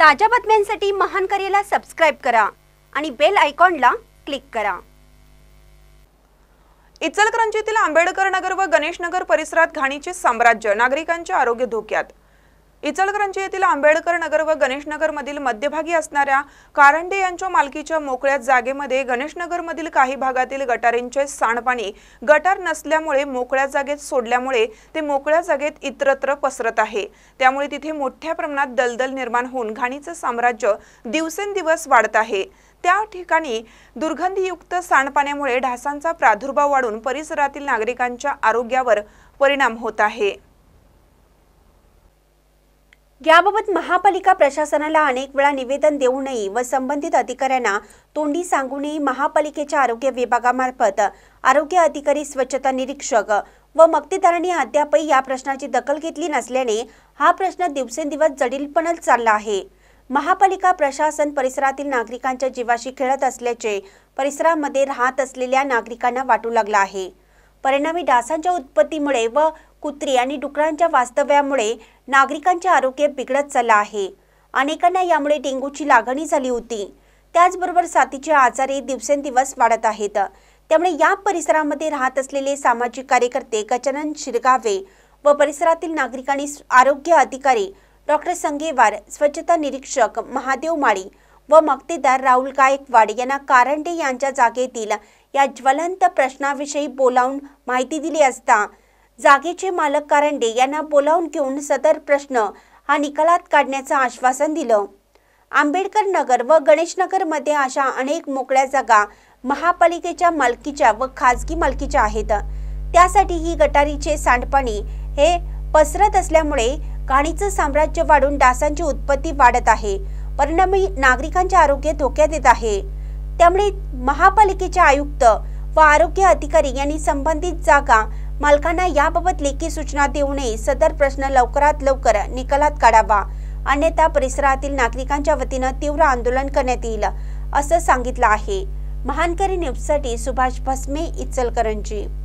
ताज्या बातम्यांसाठी महानकरेला सबस्क्राइब करा आणि बेल आयकॉनला क्लिक करा। इचलकरंजीतील आंबेडकर नगर व गणेश नगर परिसरात घाणीचे साम्राज्य, नागरिकांचे आरोग्य धोक्यात। इचलकरंजी येथील आंबेडकर नगर व गणेश नगर मधील मध्यभागी असणाऱ्या कारंडे यांच्या मालकीच्या मोकळ्या जागेमध्ये गणेश नगर मधील काही भागातील गटारींचे सांडपाणी गटार नसल्यामुळे मोकळ्या जागेत सोडल्यामुळे ते मोकळ्या जागेत इतरत्र पसरत आहे। त्यामुळे तिथे मोठ्या प्रमाणात दलदल निर्माण होऊन घाणीचे साम्राज्य दिवसेंदिवस वाढत आहे। त्या ठिकाणी दुर्गंधीयुक्त सांडपाण्यामुळे डासांचा प्रादुर्भाव वाढून परिसरातील नागरिकांच्या आरोग्यावर परिणाम होत आहे। याबाबत महापालिका प्रशासनाला अनेक वेळा निवेदन देऊनही व संबंधित अधिकाऱ्यांना तोंडी सांगूनही महापालिकेच्या आरोग्य विभागामार्फत आरोग्य अधिकारी, स्वच्छता निरीक्षक व मक्तेदारांनी अद्यापही या प्रश्नाची दखल घेतली नसल्याने हा प्रश्न दिवसेंदिवस जटिलपणे चालला आहे। महापालिका प्रशासन परिसरातील नागरिकांच्या जीवाशी खेळत असल्याचे परिसरामध्ये राहत असलेल्या नागरिकांना वाटू लागला आहे। परिणामी डासांच्या उत्पत्तीमुळे व कुत्री आणि डुकरांच्या वास्तव्यामुळे नागरिकांचे आरोग्य बिघडत चालले आहे। अनेकांना यामुळे डेंग्यूची लागण झाली होती। त्याचबरोबर साथीचे आजारही दिवसेंदिवस वाढत आहेत। त्यामुळे या परिसरामध्ये राहत असलेले सामाजिक कार्यकर्ते गजानन शिरगावे व परिसरातील नागरिकांनी आरोग्य अधिकारी डॉक्टर संगेवार, स्वच्छता निरीक्षक महादेव माळी व मक्तेदार राहुल गायकवाड यांना कारंडे यांच्या जागेतील या ज्वलंत प्रश्नाविषयी बोलावून माहिती दिली असता जागेचे मालक कारंडे यांना बोलावून घेऊन सदर प्रश्न हा निकालात काढण्याचं आश्वासन दिलं। आंबेडकर नगर व गणेश नगर मध्ये अशा अनेक मोकळ्या जागा महापालिकेच्या मालकीच्या व खाजगी मालकीच्या आहेत। त्यासाठी ही गटारीचे सांडपाणी हे पसरत असल्यामुळे घाणीचं साम्राज्य वाढून डासांची उत्पत्ती वाढत आहे। परिणामी नागरिकांचे आरोग्य धोक्यात येत आहे। त्यामुळे महापालिकेचे आयुक्त व आरोग्य अधिकारी यांनी संबंधित जागा मालकांना याबाबत लेखी सूचना देऊनही सदर प्रश्न लवकरात लवकर निकालात काढावा, अन्यथा परिसरातील नागरिकांच्या वतीने तीव्र आंदोलन करण्यात येईल असं सांगितलं आहे। महानकरी न्यूजसाठी सुभाष भस्मे, इचलकरंजी।